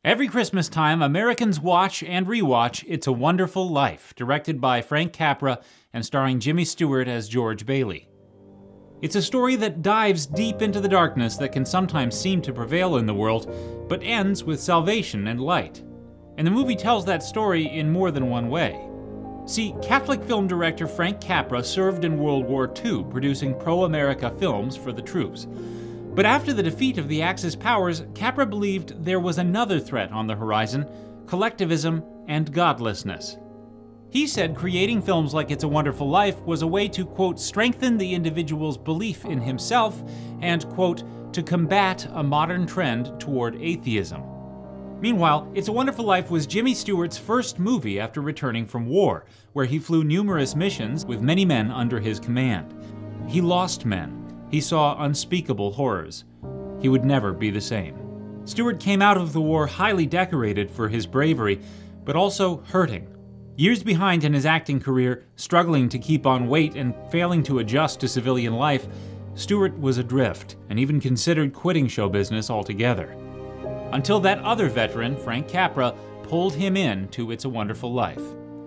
Every Christmas time, Americans watch and rewatch It's a Wonderful Life, directed by Frank Capra and starring Jimmy Stewart as George Bailey. It's a story that dives deep into the darkness that can sometimes seem to prevail in the world, but ends with salvation and light. And the movie tells that story in more than one way. See, Catholic film director Frank Capra served in World War II, producing pro-America films for the troops. But after the defeat of the Axis powers, Capra believed there was another threat on the horizon: collectivism and godlessness. He said creating films like It's a Wonderful Life was a way to, quote, strengthen the individual's belief in himself and, quote, to combat a modern trend toward atheism. Meanwhile, It's a Wonderful Life was Jimmy Stewart's first movie after returning from war, where he flew numerous missions with many men under his command. He lost men. He saw unspeakable horrors. He would never be the same. Stewart came out of the war highly decorated for his bravery, but also hurting. Years behind in his acting career, struggling to keep on weight and failing to adjust to civilian life, Stewart was adrift and even considered quitting show business altogether. Until that other veteran, Frank Capra, pulled him in to It's a Wonderful Life.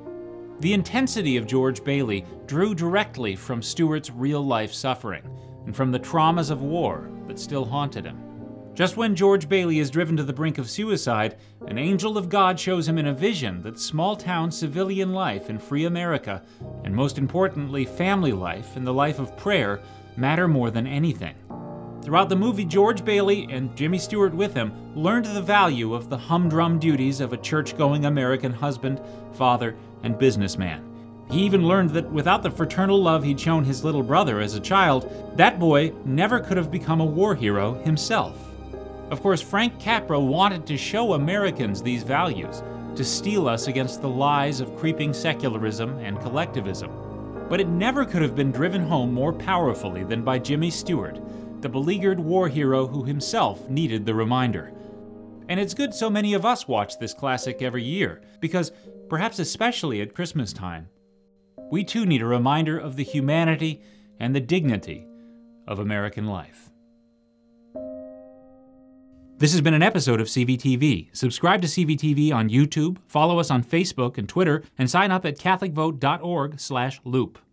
The intensity of George Bailey drew directly from Stewart's real-life suffering and from the traumas of war that still haunted him. Just when George Bailey is driven to the brink of suicide, an angel of God shows him in a vision that small-town civilian life in free America, and most importantly, family life and the life of prayer, matter more than anything. Throughout the movie, George Bailey, and Jimmy Stewart with him, learned the value of the humdrum duties of a church-going American husband, father, and businessman. He even learned that without the fraternal love he'd shown his little brother as a child, that boy never could have become a war hero himself. Of course, Frank Capra wanted to show Americans these values, to steel us against the lies of creeping secularism and collectivism. But it never could have been driven home more powerfully than by Jimmy Stewart, the beleaguered war hero who himself needed the reminder. And it's good so many of us watch this classic every year, because, perhaps especially at Christmas time, we too need a reminder of the humanity and the dignity of American life. This has been an episode of CVTV. Subscribe to CVTV on YouTube, follow us on Facebook and Twitter, and sign up at catholicvote.org/loop.